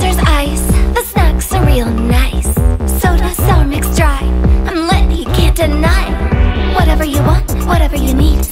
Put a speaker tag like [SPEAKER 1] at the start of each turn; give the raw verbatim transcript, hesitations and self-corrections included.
[SPEAKER 1] there's ice. The snacks are real nice. Soda, sour mixed dry. I'm lit, you can't deny. Whatever you want, whatever you need.